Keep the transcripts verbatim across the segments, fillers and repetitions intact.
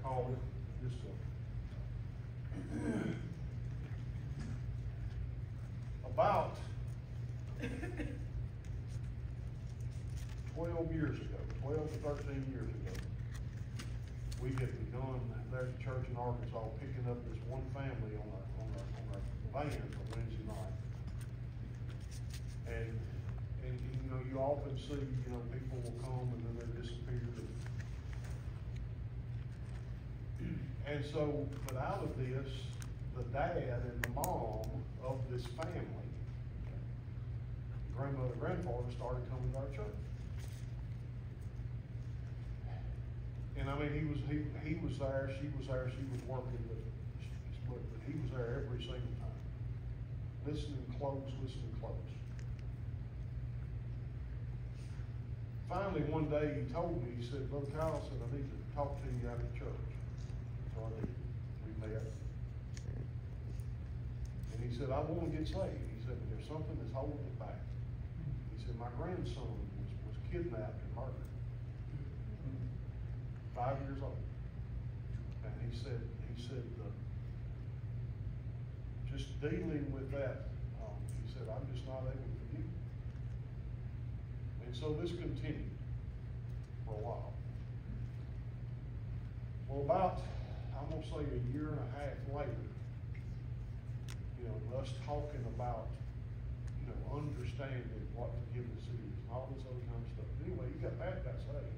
call it, just a, about twelve years ago, twelve to thirteen years ago, we had begun there at the church in Arkansas picking up this one family on our, on our, on our van for Wednesday night. And, and, you know, you often see, you know, people will come and then they disappear. And so, but out of this, the dad and the mom of this family, grandmother, grandfather, started coming to our church. And I mean, he was, he, he was there, she was there, she was working, but, but he was there every single time. Listening close, listening close. Finally, one day he told me, he said, Brother Kyle, said, I need to talk to you after church. So I did. We met. And he said, I want to get saved. He said, there's something that's holding it back. He said, my grandson was, was kidnapped and murdered. Five years old. And he said, he said, uh, just dealing with that, um, he said, I'm just not able to forgive. And so this continued for a while. Well, about, I'm going to say a year and a half later, you know, us talking about, you know, understanding what forgiveness is and all this other kind of stuff. Anyway, you got Pat got saved.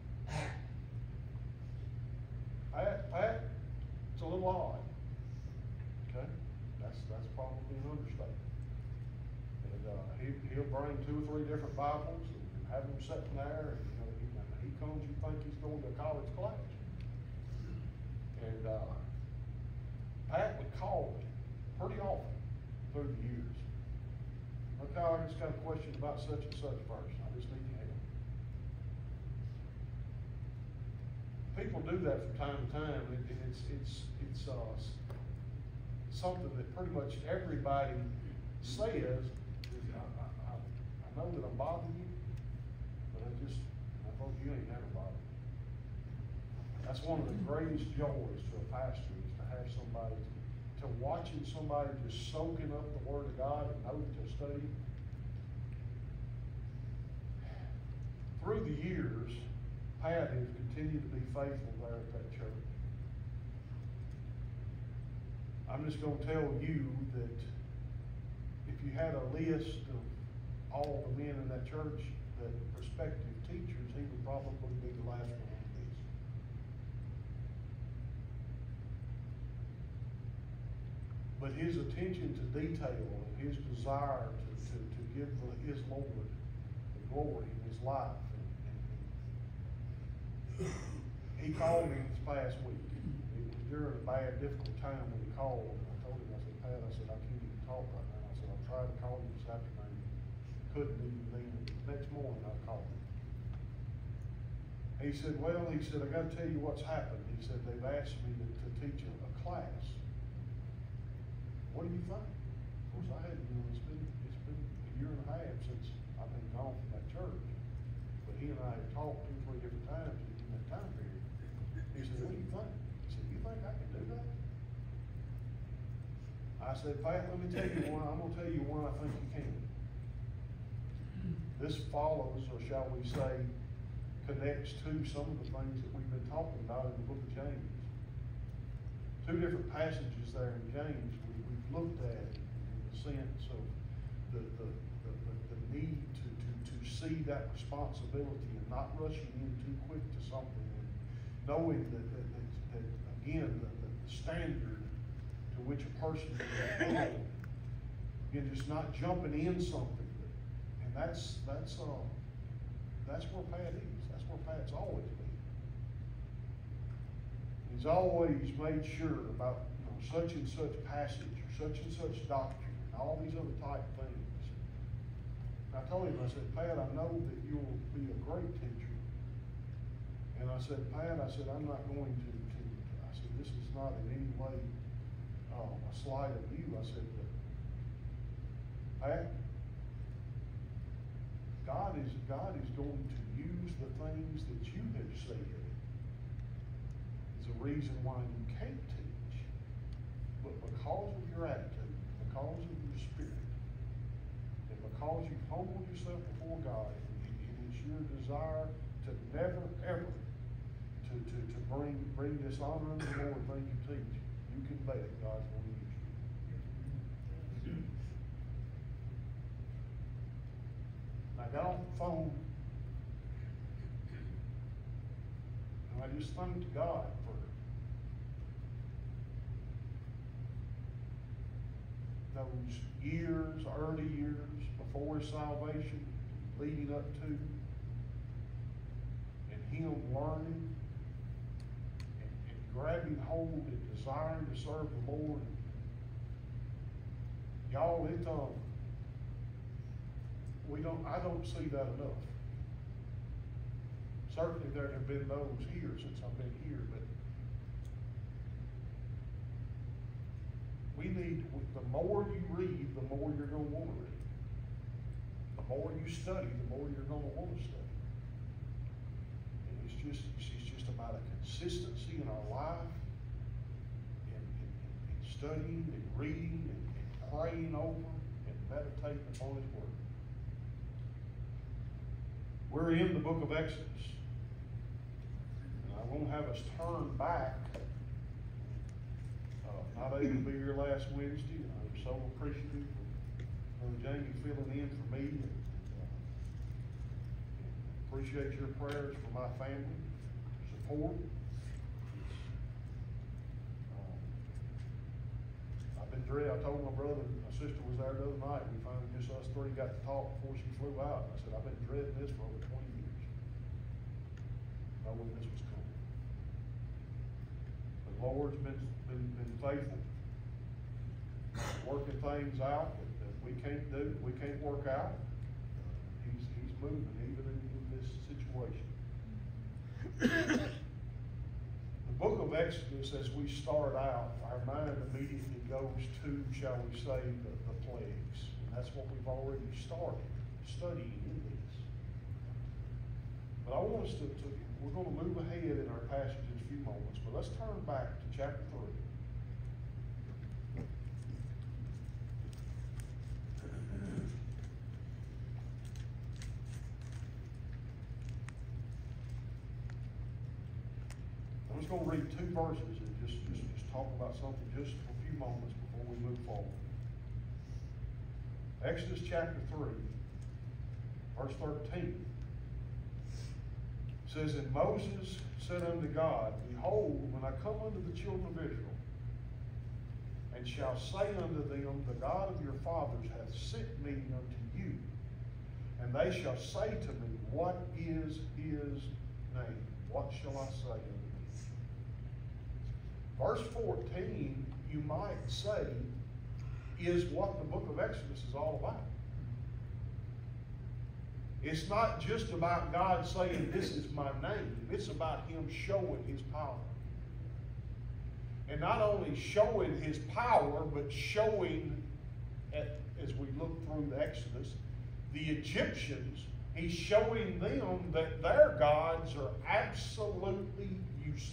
Pat, Pat, it's a little odd. Okay? That's that's probably an understatement. And uh, he, he'll bring two or three different Bibles and have them sitting there, and you know, he, he comes, you think he's going to a college class. And uh, Pat would call me pretty often through the years. Look, Kyle, I just got a question about such and such person. I just need your help. People do that from time to time, and it's it's it's uh, something that pretty much everybody says. I, I, I know that I'm bothering you, but I just I thought you ain't never bothered me. That's one of the greatest joys to a pastor is to have somebody to watching somebody just soaking up the Word of God and know that they're studying. Through the years, Pat has continued to be faithful there at that church. I'm just going to tell you that if you had a list of all the men in that church, that prospective teachers, he would probably be the last one on the list. But his attention to detail and his desire to, to, to give the, his Lord the glory in his life. He called me this past week. It was during a bad, difficult time when he called. And I told him, I said, Pat, I said, I can't even talk right now. I said, I tried to call you this afternoon. Couldn't even then. Next morning, I called him. He said, well, he said, I got to tell you what's happened. He said, they've asked me to, to teach a, a class. What do you think? Of course, I hadn't, you know, it's been, it's been a year and a half since I've been gone from that church. But he and I have talked two, three different times in that time period. He said, what do you think? He said, you think I can do that? I said, Pat, let me tell you why. I'm going to tell you why I think you can. This follows, or shall we say, connects to some of the things that we've been talking about in the book of James. Two different passages there in James we, we've looked at in the sense of the, the, the, the, the need to, to, to see that responsibility and not rushing in too quick to something, and knowing that, that, that, that again, the, the standard to which a person is held, again, just not jumping in something. And that's, that's, uh, that's where Pat is. That's where Pat's always been. He's always made sure about, you know, such and such passage, or such and such doctrine, and all these other type things. And I told him, I said, Pat, I know that you'll be a great teacher. And I said, Pat, I said, I'm not going to, to I said, this is not in any way uh, a slight of you. I said, but Pat, God is, God is going to use the things that you have said as a reason why you can't teach. But because of your attitude, because of your spirit, and because you've humbled yourself before God, and it is your desire to never, ever to, to, to bring, bring this honor unto the Lord thing you teach, you can bet God's going to use you. And I got off the phone, and I just thanked God for those years, early years, before his salvation, leading up to, and him learning and, and grabbing hold and desiring to serve the Lord. Y'all, it um, we don't. I don't see that enough. Certainly, there have been those here since I've been here, but we need. The more you read, the more you're going to want to read. The more you study, the more you're going to want to study. And it's just, it's just about a consistency in our life, and, and, and studying and reading and, and praying over and meditating upon His Word. We're in the book of Exodus, and I won't have us turn back. Uh, not able to be here last Wednesday, and I'm so appreciative of Brother Jamie filling in for me. And, uh, appreciate your prayers for my family, support. Um, I've been dreading. I told my brother, my sister was there the other night. We finally, just us three, got to talk before she flew out. I said, I've been dreading this for over twenty years. Knowing this was coming. The Lord's been been, been faithful, working things out that, that we can't do, we can't work out. He's He's moving even in, in this situation. The book of Exodus, as we start out, our mind immediately goes to, shall we say, the, the plagues. And that's what we've already started studying in this. But I want us to, to we're going to move ahead in our passage in a few moments, but let's turn back to chapter three. I'm just going to read two verses and just, just, just talk about something just for a few moments before we move forward. Exodus chapter three, verse thirteen. Says, and Moses said unto God, behold, when I come unto the children of Israel, and shall say unto them, the God of your fathers hath sent me unto you, and they shall say to me, what is his name? What shall I say unto him? Verse fourteen, you might say, is what the book of Exodus is all about. It's not just about God saying, this is my name. It's about Him showing His power. And not only showing His power, but showing, at, as we look through the Exodus, the Egyptians, He's showing them that their gods are absolutely useless.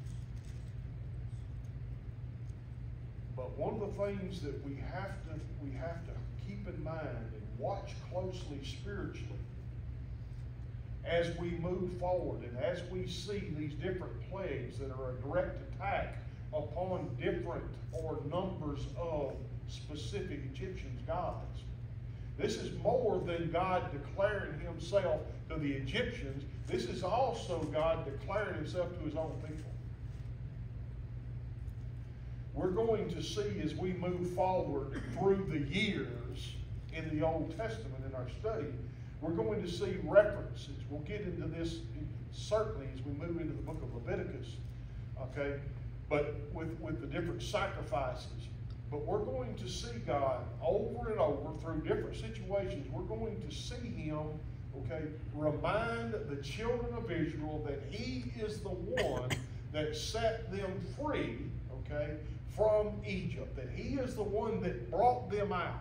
But one of the things that we have to, we have to keep in mind and watch closely spiritually as we move forward and as we see these different plagues that are a direct attack upon different or numbers of specific Egyptian gods. This is more than God declaring Himself to the Egyptians. This is also God declaring Himself to His own people. We're going to see as we move forward through the years in the Old Testament in our study, we're going to see references. We'll get into this certainly as we move into the book of Leviticus, okay? But with, with the different sacrifices. But we're going to see God over and over through different situations. We're going to see Him, okay, remind the children of Israel that He is the one that set them free, okay, from Egypt. That He is the one that brought them out.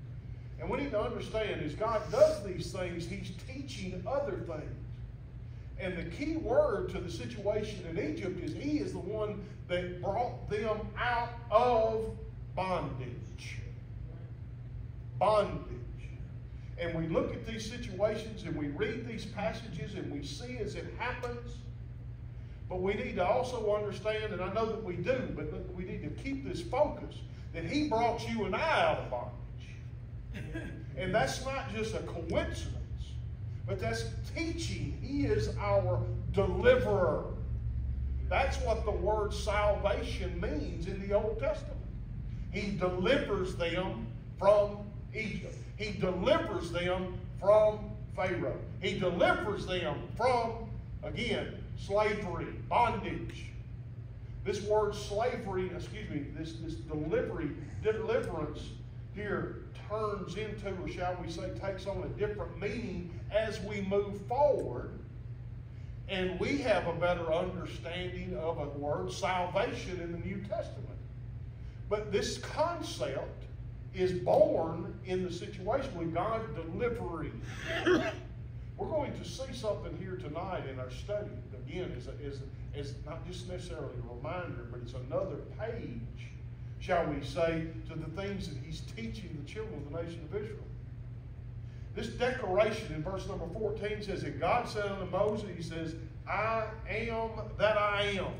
And we need to understand as God does these things, He's teaching other things. And the key word to the situation in Egypt is he is the one that brought them out of bondage. Bondage. And we look at these situations and we read these passages and we see as it happens. But we need to also understand, and I know that we do, but we need to keep this focus, that he brought you and I out of bondage. And that's not just a coincidence, but that's teaching. He is our deliverer. That's what the word salvation means in the Old Testament. He delivers them from Egypt. He delivers them from Pharaoh. He delivers them from, again, slavery, bondage. This word slavery, excuse me, this, this delivery, deliverance here turns into, or shall we say, takes on a different meaning as we move forward. And we have a better understanding of a word, salvation, in the New Testament. But this concept is born in the situation with God delivering. We're going to see something here tonight in our study. Again, is, a, is, is not just necessarily a reminder, but it's another page, shall we say, to the things that he's teaching the children of the nation of Israel. This declaration in verse number fourteen says that God said unto Moses, he says, I am that I am.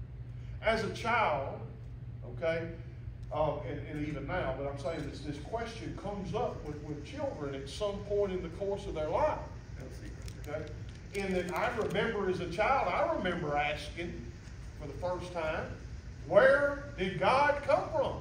As a child, okay, uh, and, and even now, but I'm saying this, this question comes up with, with children at some point in the course of their life. Okay? And that I remember as a child, I remember asking for the first time, where did God come from?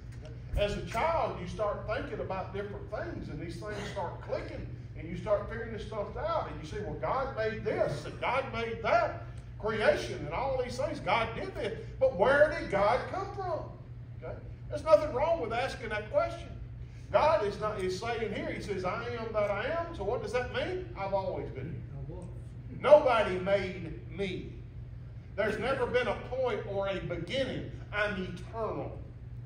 As a child, you start thinking about different things, and these things start clicking, and you start figuring this stuff out, and you say, well, God made this, and God made that, creation, and all these things. God did this, but where did God come from? Okay? There's nothing wrong with asking that question. God is not is saying here, he says, I am that I am. So what does that mean? I've always been here. Nobody made me. There's never been a point or a beginning. I'm eternal.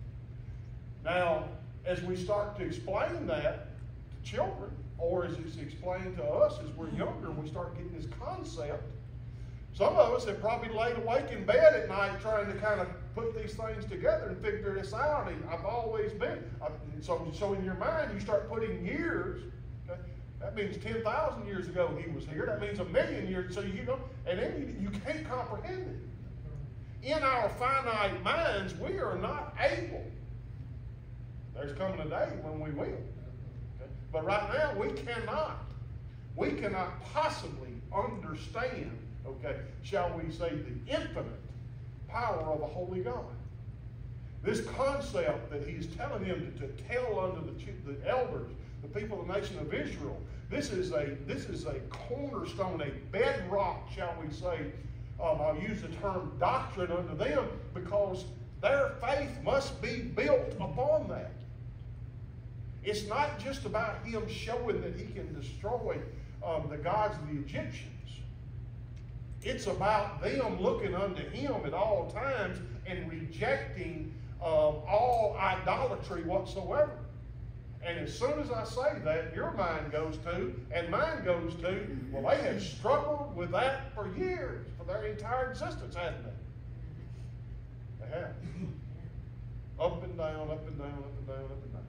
Now, as we start to explain that to children, or as it's explained to us as we're younger and we start getting this concept, some of us have probably laid awake in bed at night trying to kind of put these things together and figure this out. And I've always been. I, so, so in your mind, you start putting years. Okay? That means ten thousand years ago he was here. That means a million years. So you know, and then you, you can't comprehend it. In our finite minds, we are not able. There's coming a day when we will. Okay? But right now, we cannot. We cannot possibly understand, okay, shall we say, the infinite power of a holy God. This concept that he's telling him to, to tell unto the, the elders, the people of the nation of Israel, this is a this is a cornerstone, a bedrock, shall we say. Um, I'll use the term doctrine unto them because their faith must be built upon that. It's not just about him showing that he can destroy um, the gods of the Egyptians. It's about them looking unto him at all times and rejecting um, all idolatry whatsoever. And as soon as I say that, your mind goes to, and mine goes to, well, they have struggled with that for years, for their entire existence, haven't they? They have. Up and down, up and down, up and down, up and down.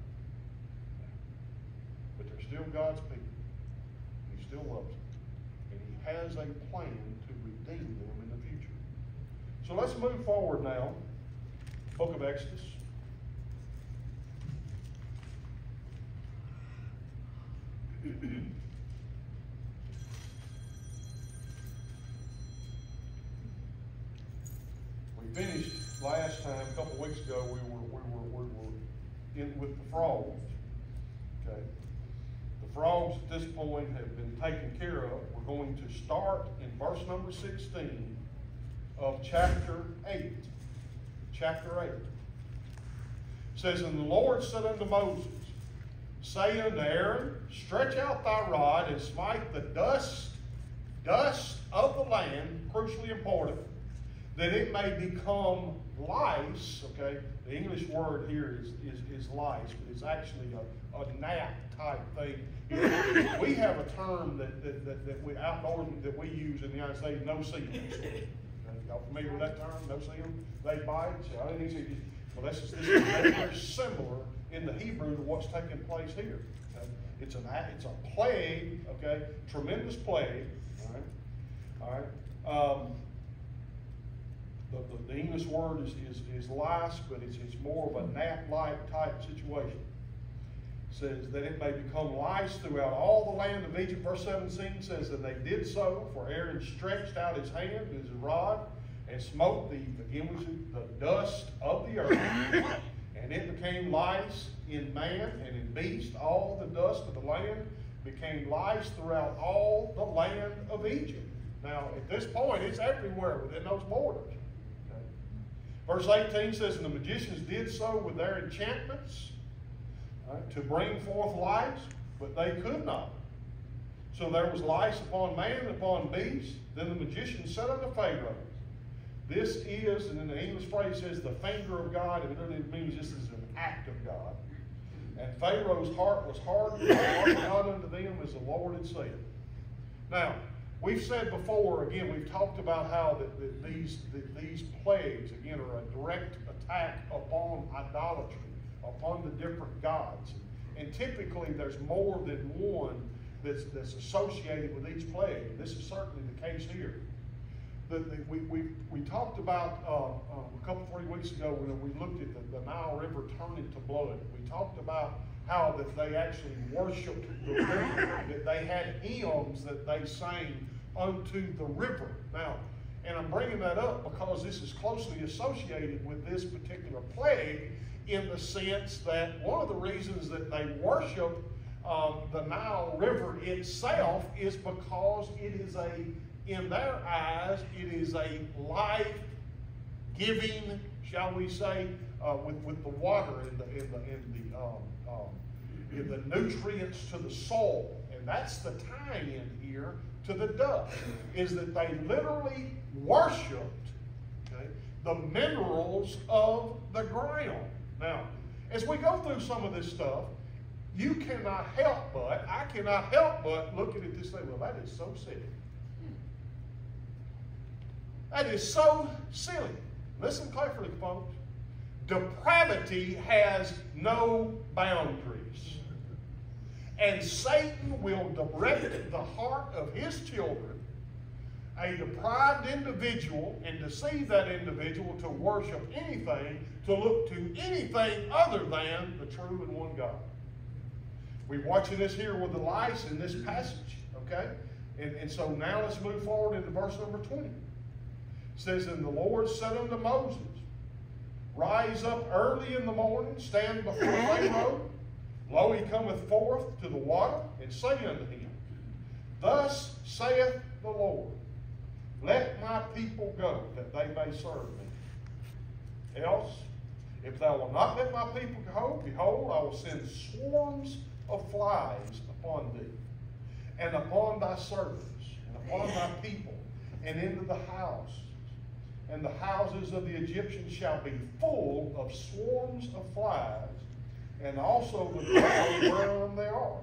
But they're still God's people. He still loves them. And he has a plan to redeem them in the future. So let's move forward now. Book of Exodus. We finished last time, a couple weeks ago, we were, we were, we were in with the frogs. Okay. The frogs at this point have been taken care of. We're going to start in verse number sixteen of chapter eight. Chapter eight. It says, and the Lord said unto Moses, say unto Aaron, stretch out thy rod and smite the dust, dust of the land, crucially important, that it may become lice, okay? The English word here is, is, is lice, but it's actually a, a gnat type thing. We have a term that, that, that, that we outdoors that we use in the United States, no-see-ums. Okay? Y'all familiar with that term, no-see-ums? They bite, so I didn't see it. Well, this is, this is very, very similar in the Hebrew to what's taking place here. Okay? It's, an, it's a plague, okay? Tremendous plague, all right? All right? Um, The, the, the English word is, is, is lice, but it's, it's more of a gnat-like type situation. It says that it may become lice throughout all the land of Egypt. Verse seventeen says that they did so, for Aaron stretched out his hand, his rod, and smote the, again, the dust of the earth. And it became lice in man and in beast. All the dust of the land became lice throughout all the land of Egypt. Now, at this point, it's everywhere within those borders. Verse eighteen says, and the magicians did so with their enchantments, right, to bring forth lice, but they could not. So there was lice upon man and upon beast. Then the magician said unto Pharaoh, this is, and in the English phrase says, the finger of God. It literally means this is an act of God. And Pharaoh's heart was hardened, and not unto them as the Lord had said. Now, we've said before, again, we've talked about how that, that these, that these plagues, again, are a direct attack upon idolatry, upon the different gods. And typically there's more than one that's, that's associated with each plague. This is certainly the case here. The, the, we, we, we talked about uh, um, a couple, three weeks ago when we looked at the, the Nile River turning to blood. We talked about how that they actually worshiped the river, that they had hymns that they sang unto the river. Now, and I'm bringing that up because this is closely associated with this particular plague in the sense that one of the reasons that they worship um, the Nile River itself is because it is a, in their eyes, it is a life-giving, shall we say, uh, with, with the water and the, in the, in the, um, um, in the nutrients to the soil. And that's the tie-in here to the dust, is that they literally worshipped, okay, the minerals of the ground. Now, as we go through some of this stuff, you cannot help but, I cannot help but looking at this thing, well, that is so silly. That is so silly. Listen carefully, folks. Depravity has no boundaries. And Satan will direct the heart of his children, a deprived individual, and deceive that individual to worship anything, to look to anything other than the true and one God. We're watching this here with the lice in this passage, okay? And, and so now let's move forward into verse number twenty. It says, and the Lord said unto Moses, rise up early in the morning, stand before Pharaoh. Lo, he cometh forth to the water, and say unto him, thus saith the Lord, let my people go, that they may serve me. Else, if thou wilt not let my people go, behold, I will send swarms of flies upon thee, and upon thy servants, and upon thy people, and into the house. And the houses of the Egyptians shall be full of swarms of flies, and also the ground whereon they are.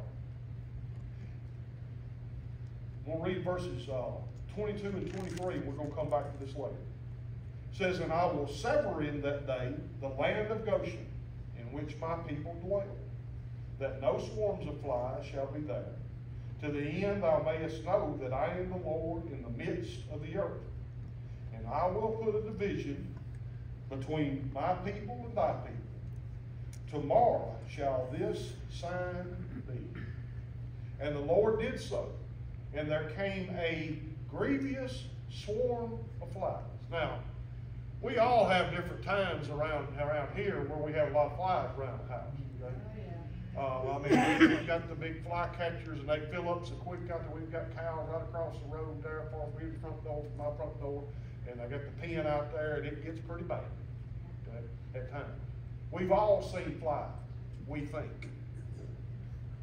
We'll read verses uh, twenty-two and twenty-three. We're going to come back to this later. It says, and I will sever in that day the land of Goshen, in which my people dwell, that no swarms of flies shall be there, to the end thou mayest know that I am the Lord in the midst of the earth. And I will put a division between my people and thy people. Tomorrow shall this sign be. And the Lord did so. And there came a grievous swarm of flies. Now, we all have different times around, around here where we have a lot of flies around the house. Okay? Uh, I mean, we've got the big fly catchers, and they fill up so quick out there. We've got cows right across the road there, far from the front door, from my front door. And I got the pen out there, and it gets pretty bad, okay, at times. We've all seen flies, we think.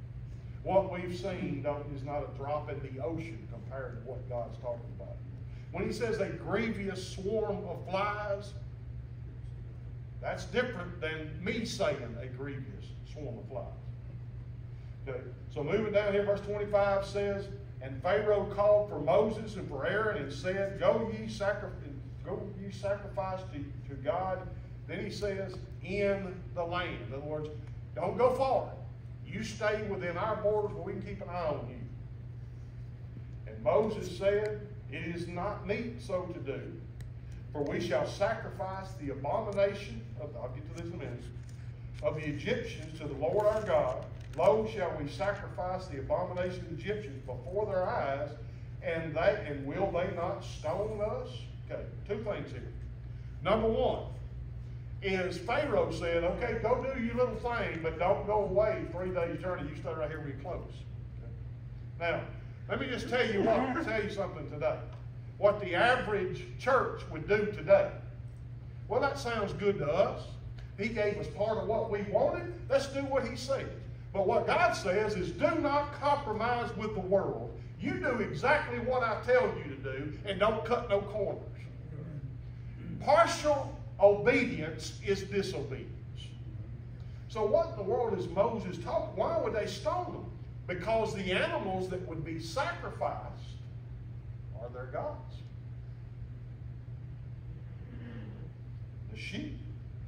What we've seen don't, is not a drop in the ocean compared to what God's talking about. When he says a grievous swarm of flies, that's different than me saying a grievous swarm of flies. Okay. So moving down here, verse twenty-five says, and Pharaoh called for Moses and for Aaron and said, Go ye, sacri- go ye sacrifice to, to God. Then he says, in the land. In other words, don't go far. You stay within our borders where we can keep an eye on you. And Moses said, It is not meet so to do, for we shall sacrifice the abomination of, I'll get to this in a minute, of the Egyptians to the Lord our God. Lo, shall we sacrifice the abomination of the Egyptians before their eyes, and they and will they not stone us? Okay, two things here. Number one is Pharaoh said, okay, go do your little thing, but don't go away three days' journey. You stay right here real close. Okay. Now, let me just tell you what, tell you something today. What the average church would do today. Well, that sounds good to us. He gave us part of what we wanted. Let's do what he said. But what God says is do not compromise with the world. You do exactly what I tell you to do and don't cut no corners. Partial obedience is disobedience. So what in the world is Moses talking? Why would they stone them? Because the animals that would be sacrificed are their gods. The sheep,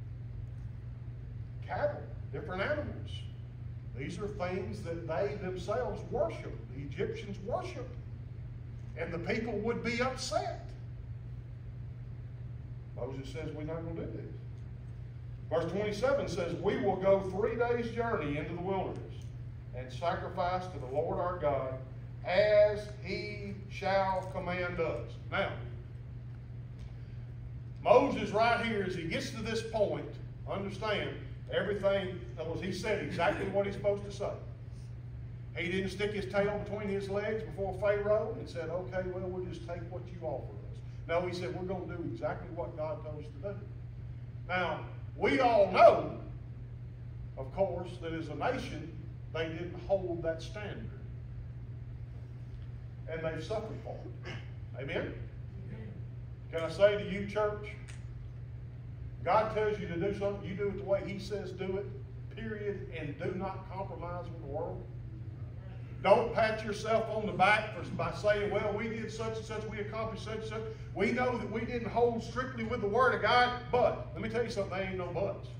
cattle, different animals. These are things that they themselves worship. The Egyptians worship. And the people would be upset. Moses says we're not going to do this. Verse twenty-seven says, we will go three days' journey into the wilderness and sacrifice to the Lord our God as he shall command us. Now, Moses right here, as he gets to this point, understand, everything, he said exactly what he's supposed to say. He didn't stick his tail between his legs before Pharaoh and said, okay, well, we'll just take what you offer us. No, he said, we're going to do exactly what God told us to do. Now, we all know, of course, that as a nation, they didn't hold that standard. And they've suffered for it. Amen? Can I say to you, church, God tells you to do something, you do it the way he says do it, period, and do not compromise with the world. Don't pat yourself on the back for, by saying, well, we did such and such, we accomplished such and such. We know that we didn't hold strictly with the Word of God, but, let me tell you something, there ain't no buts.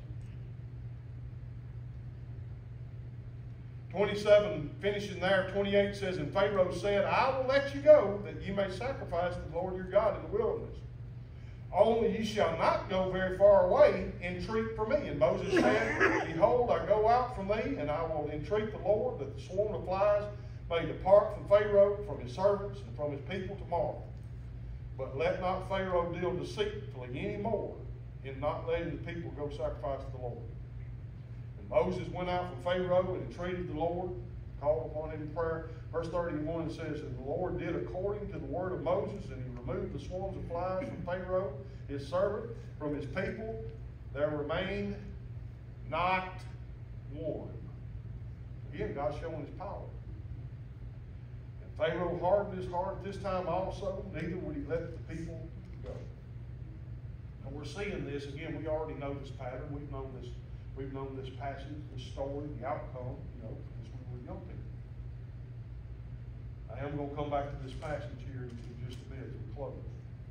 twenty-seven, finishing there, twenty-eight says, and Pharaoh said, I will let you go, that you may sacrifice to the Lord your God in the wilderness. Only ye shall not go very far away, entreat for me. And Moses said, behold, I go out from thee, and I will entreat the Lord, that the swarm of flies may depart from Pharaoh, from his servants, and from his people tomorrow. But let not Pharaoh deal deceitfully any more in not letting the people go sacrifice to the Lord. And Moses went out from Pharaoh and entreated the Lord, called upon him in prayer. Verse thirty-one says, and the Lord did according to the word of Moses, and he removed the swarms of flies from Pharaoh, his servant, from his people. There remained not one. Again, God's showing his power. And Pharaoh hardened his heart this time also, neither would he let the people go. And we're seeing this, again, we already know this pattern. We've known this, we've known this passage, this story, the outcome, you know, as we were young people. I am going to come back to this passage here in just a bit as we close.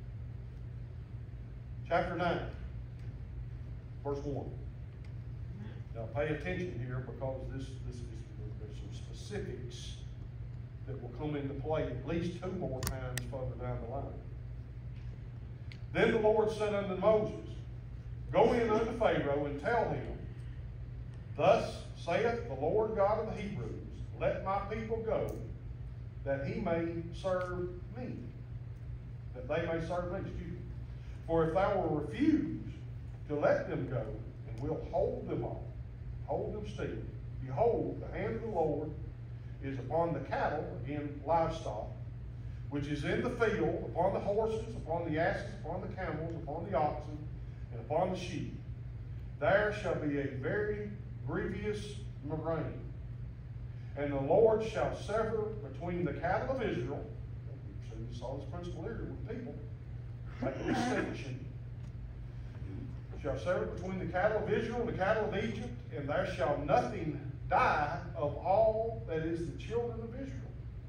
Chapter nine, verse one. Now pay attention here, because this, this is, there's some specifics that will come into play at least two more times further down the line. Then the Lord said unto Moses, go in unto Pharaoh and tell him, thus saith the Lord God of the Hebrews, let my people go, that he may serve me. That they may serve me, excuse me. For if thou will refuse to let them go, and will hold them all, hold them still, behold, the hand of the Lord is upon the cattle, again, livestock, which is in the field, upon the horses, upon the asses, upon the camels, upon the oxen, and upon the sheep. There shall be a very grievous murrain. And the Lord shall sever between the cattle of Israel, see you saw this principle here with people, make a distinction. Shall separate between the cattle of Israel and the cattle of Egypt, and there shall nothing die of all that is the children of Israel.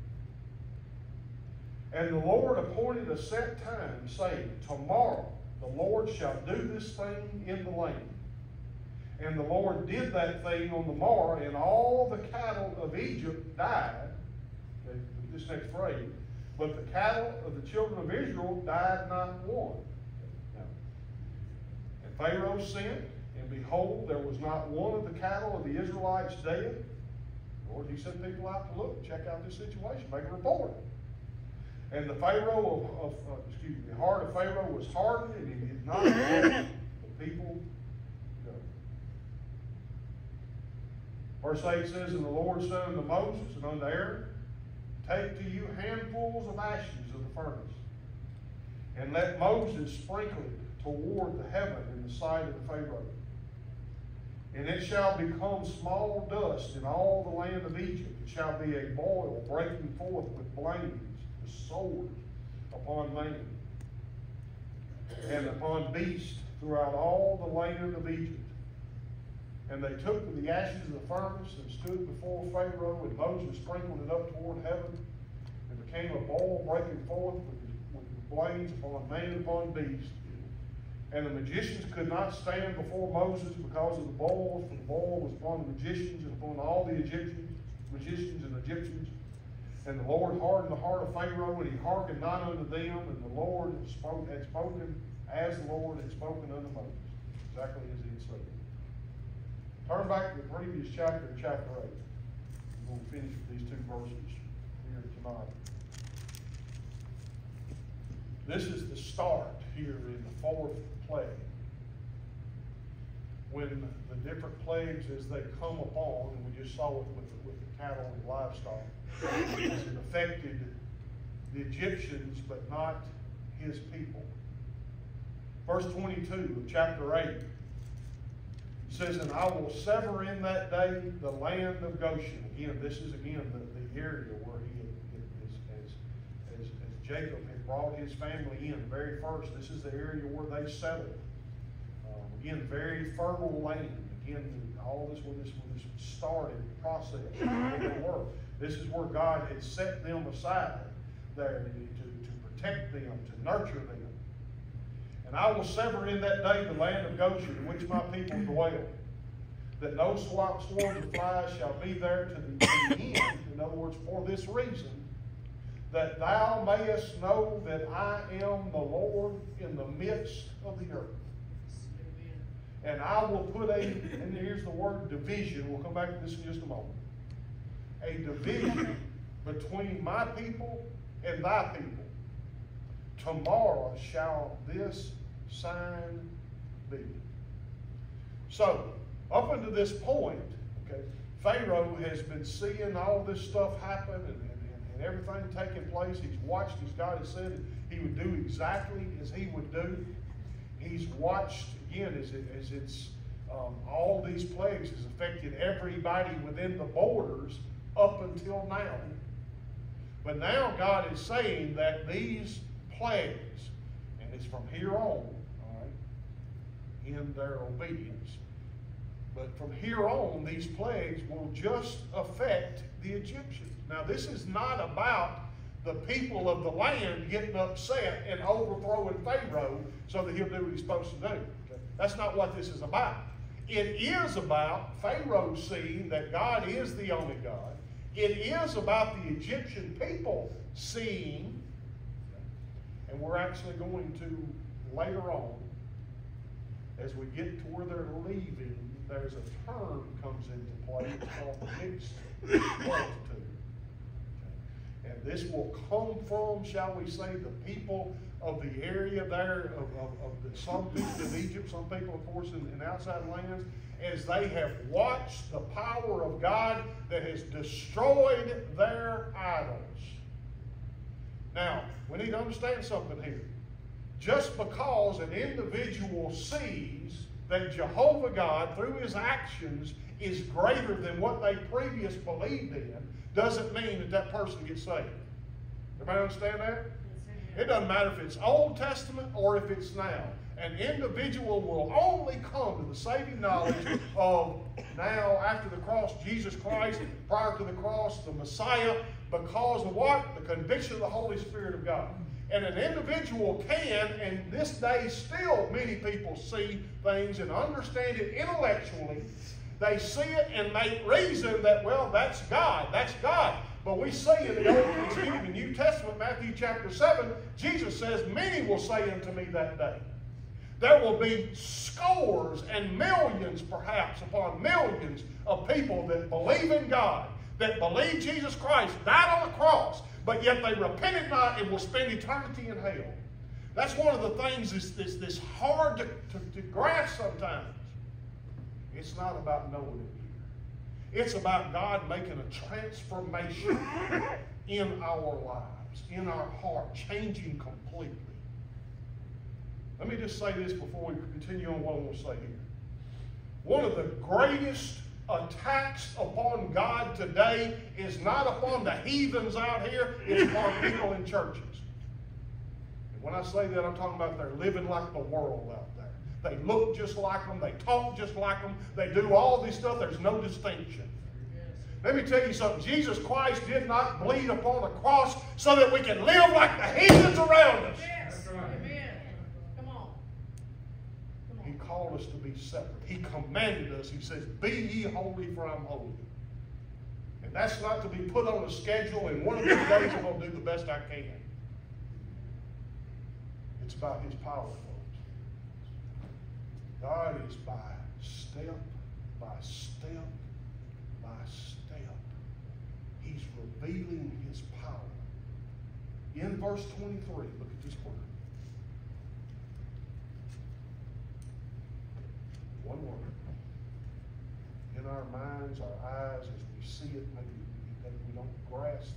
And the Lord appointed a set time, saying, Tomorrow the Lord shall do this thing in the land. And the Lord did that thing on the morrow, and all the cattle of Egypt died. Okay, this next phrase. But the cattle of the children of Israel died not one. And Pharaoh sent, and behold, there was not one of the cattle of the Israelites dead. Lord, he sent people out to look, check out this situation, make a report. And the Pharaoh of, of uh, excuse me, the heart of Pharaoh was hardened, and he did not let the people go. Verse eight says, And the Lord said unto Moses and unto Aaron, Take to you handfuls of ashes of the furnace, and let Moses sprinkle it toward the heaven in the sight of the Pharaoh. And it shall become small dust in all the land of Egypt. It shall be a boil breaking forth with blains, with swords upon man, and upon beast throughout all the land of Egypt. And they took the ashes of the furnace and stood before Pharaoh, and Moses sprinkled it up toward heaven, and became a boil breaking forth with, with blains upon man and upon beast. And the magicians could not stand before Moses because of the boil, for the boil was upon the magicians and upon all the Egyptians, magicians and Egyptians. And the Lord hardened the heart of Pharaoh, and he hearkened not unto them, and the Lord spoke, had spoken as the Lord had spoken unto Moses, exactly as he had said. Turn back to the previous chapter, chapter eight. We're going to finish with these two verses here tonight. This is the start here in the fourth plague. When the different plagues, as they come upon, and we just saw it with the, with the cattle and livestock, it affected the Egyptians, but not his people. Verse twenty-two of chapter eight says, And I will sever in that day the land of Goshen. Again, this is again the, the area where he, as, as, as, as Jacob had brought his family in, the very first, this is the area where they settled. Um, again, very fertile land. Again, all this when this when this started process, work. This is where God had set them aside there to, to protect them, to nurture them. And I will sever in that day the land of Goshen, in which my people dwell, that no swarms of flies shall be there to the, to the end. In other words, for this reason, that thou mayest know that I am the Lord in the midst of the earth. And I will put a, and here's the word division, we'll come back to this in just a moment, a division between my people and thy people. Tomorrow shall this sign be. So, up until this point, okay, Pharaoh has been seeing all this stuff happen and, and, and everything taking place. He's watched as God has said he would do exactly as he would do. He's watched, again, as, it, as it's um, all these plagues has affected everybody within the borders up until now. But now God is saying that these plagues, and it's from here on, all right, in their obedience. But from here on, these plagues will just affect the Egyptians. Now, this is not about the people of the land getting upset and overthrowing Pharaoh so that he'll do what he's supposed to do. Okay? That's not what this is about. It is about Pharaoh seeing that God is the only God. It is about the Egyptian people seeing, and we're actually going to later on, as we get to where they're leaving, there's a term comes into play. It's called the mixed multitude. Okay. And this will come from, shall we say, the people of the area there, of, of, of the, some people in Egypt, some people, of course, in, in outside lands, as they have watched the power of God that has destroyed their idols. Now, we need to understand something here. Just because an individual sees that Jehovah God, through his actions, is greater than what they previously believed in, doesn't mean that that person gets saved. Everybody understand that? It doesn't matter if it's Old Testament or if it's now. An individual will only come to the saving knowledge of now, after the cross, Jesus Christ, prior to the cross, the Messiah, because of what? The conviction of the Holy Spirit of God. And an individual can, and this day still many people see things and understand it intellectually. They see it and make reason that, well, that's God, that's God. But we see in the Old excuse me, New Testament, Matthew chapter seven, Jesus says, many will say unto me that day. There will be scores and millions, perhaps, upon millions of people that believe in God, that believe Jesus Christ died on the cross, but yet they repented not and will spend eternity in hell. That's one of the things that's, that's, that's hard to, to, to grasp sometimes. It's not about knowing it here. It's about God making a transformation in our lives, in our heart, changing completely. Let me just say this before we continue on what I want to say here. One of the greatest attacks upon God today is not upon the heathens out here, it's upon people in churches. And when I say that, I'm talking about they're living like the world out there. They look just like them, they talk just like them, they do all this stuff, there's no distinction. Let me tell you something, Jesus Christ did not bleed upon the cross so that we can live like the heathens around us. Yes. Amen. Come on. Come on. He called us to be separate. He commanded us. He says, be ye holy, for I'm holy. And that's not to be put on a schedule, and one of these days I'm going to do the best I can. It's about His power, folks. God is by step, by step, by step. He's revealing His power. In verse twenty-three, look at this word. One word. In our minds, our eyes, as we see it, maybe we don't grasp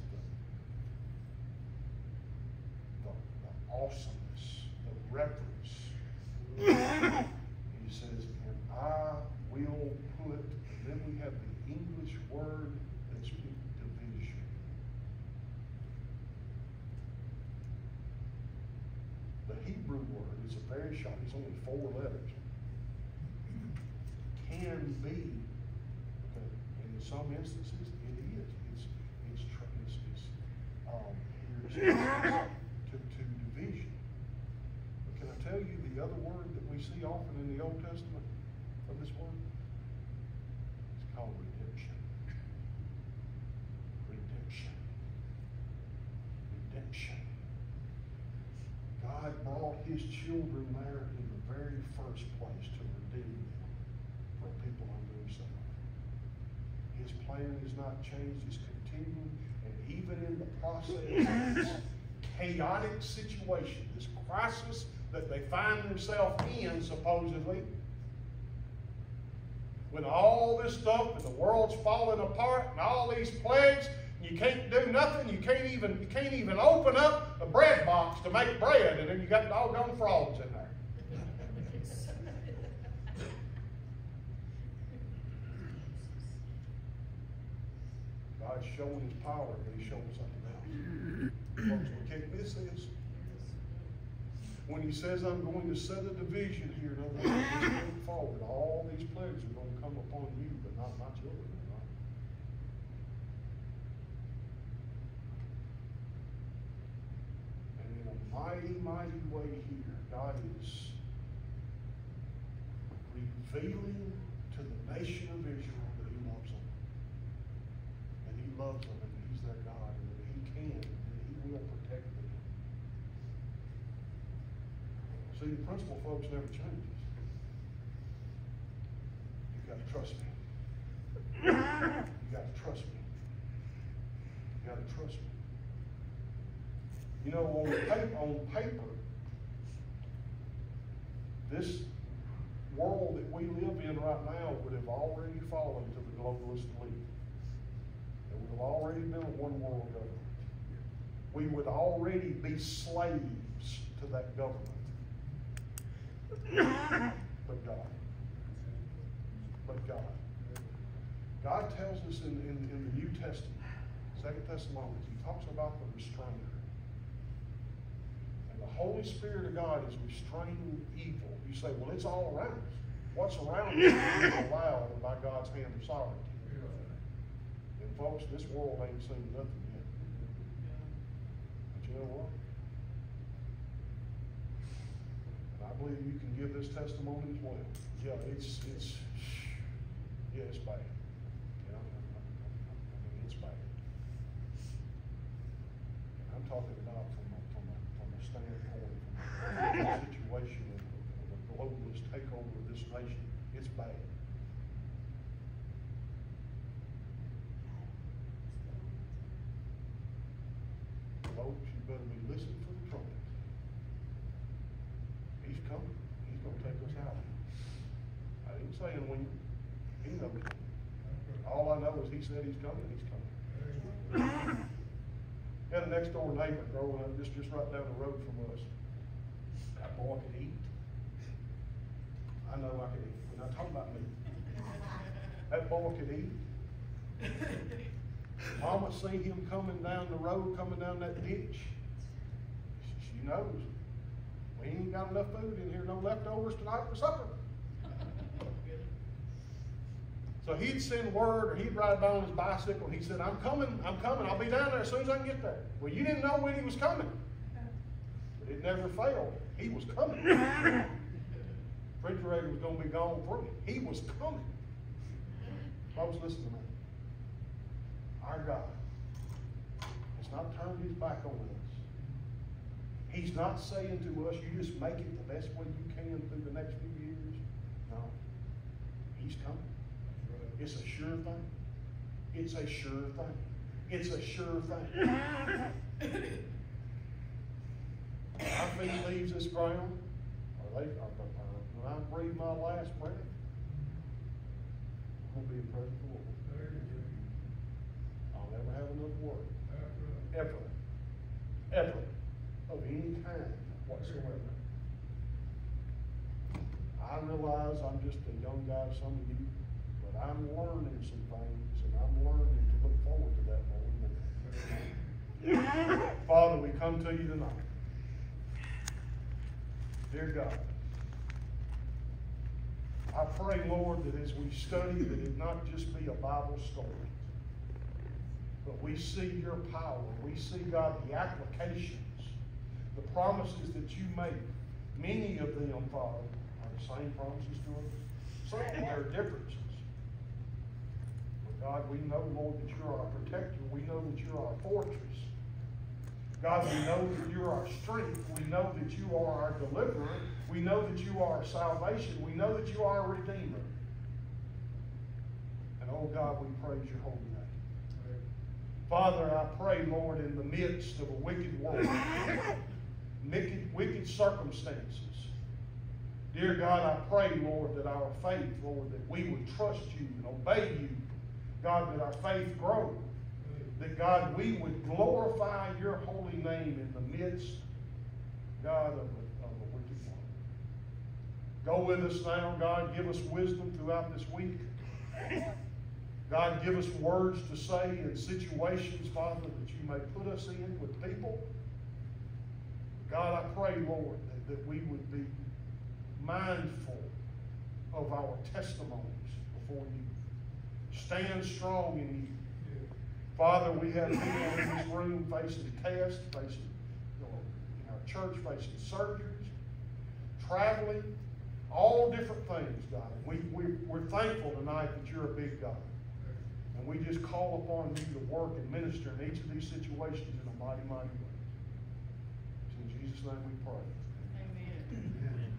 the, the, the awesomeness, the reverence. He says, and I will put, and then we have the English word that's division. The Hebrew word is a very short, it's only four letters. Can be, okay, and in some instances it is. It's it's it's, it's um, here's to, to division. But can I tell you the other word that we see often in the Old Testament of this word? It's called redemption. Redemption. Redemption. God brought His children there in the very first place to redeem them from people unto Himself. His plan is not changed, it's continuing, and even in the process of this chaotic situation, this crisis that they find themselves in, supposedly, when all this stuff and the world's falling apart and all these plagues, and you can't do nothing, you can't even you can't even open up a bread box to make bread, and then you got doggone frogs in there. God's showing His power, but He's showing something else. Folks, we can't miss this. When He says, I'm going to set a division here, in other words, going forward, all these plagues are going to come upon you, but not my children. Right? And in a mighty, mighty way here, God is revealing to the nation of Israel that He loves them. And He loves them, and He's their God, and that He can, and He will protect them. See, the principle, folks, never changes. You've got to trust me. You've got to trust me. You've got to trust me. You know, on paper, on paper, this world that we live in right now would have already fallen to the globalist elite. It would have already been a one-world government. We would already be slaves to that government. But God. But God. God tells us in, in, in the New Testament, Second Thessalonians, He talks about the restrainer. The Holy Spirit of God is restraining evil. You say, well, it's all around us. What's around us is allowed by God's hand of sovereignty. And folks, this world ain't seen nothing yet. But you know what? And I believe you can give this testimony as well. Yeah, it's, it's, yeah, it's bad. Yeah, I mean, it's bad. And I'm talking about from a, from a, from a standpoint, from a situation of, of a globalist takeover of this nation. It's bad. Folks, you better be listening for the trumpet. He's coming. He's going to take us out. I ain't saying when. He knows when. All I know is he said he's coming. He's coming. Had a next door neighbor growing up just, just right down the road from us. That boy could eat. I know I could eat. We're not talking about me. That boy could eat. Mama seen him coming down the road, coming down that ditch. She knows. We ain't got enough food in here, no leftovers tonight for supper. So he'd send word, or he'd ride by on his bicycle, and he said, I'm coming, I'm coming, I'll be down there as soon as I can get there. Well, you didn't know when he was coming. But it never failed. He was coming. The refrigerator was going to be gone for him. He was coming. Folks, listen to me. Our God has not turned his back on us. He's not saying to us, you just make it the best way you can through the next few years. No. He's coming. It's a sure thing. It's a sure thing. It's a sure thing. When our feet leaves this ground, or they, or, or, when I breathe my last breath, I'm going to be in presence of the Lord. I'll never have enough work. Ever. Ever. Of any kind whatsoever. I realize I'm just a young guy, some of you, but I'm learning some things, and I'm learning to look forward to that moment. Father, we come to you tonight. Dear God, I pray, Lord, that as we study, that it not just be a Bible story, but we see your power. We see, God, the applications, the promises that you make. Many of them, Father, are the same promises to us. Some there are differences. But God, we know, Lord, that you're our protector. We know that you're our fortress. God, we know that you're our strength. We know that you are our deliverer. We know that you are our salvation. We know that you are our redeemer. And oh God, we praise your holy name. Father, I pray, Lord, in the midst of a wicked world, wicked, wicked circumstances, dear God, I pray, Lord, that our faith, Lord, that we would trust you and obey you. God, that our faith grow. That, God, we would glorify your holy name in the midst, God, of a, of a wicked world. Go with us now, God. Give us wisdom throughout this week. God, give us words to say in situations, Father, that you may put us in with people. God, I pray, Lord, that, that we would be mindful of our testimonies before you. Stand strong in you. Father, we have people in this room facing tests, facing, you know, in our church, facing surgeries, traveling, all different things, God. We, we, we're thankful tonight that you're a big God. And we just call upon you to work and minister in each of these situations in a mighty, mighty way. It's in Jesus' name we pray. Amen. Amen.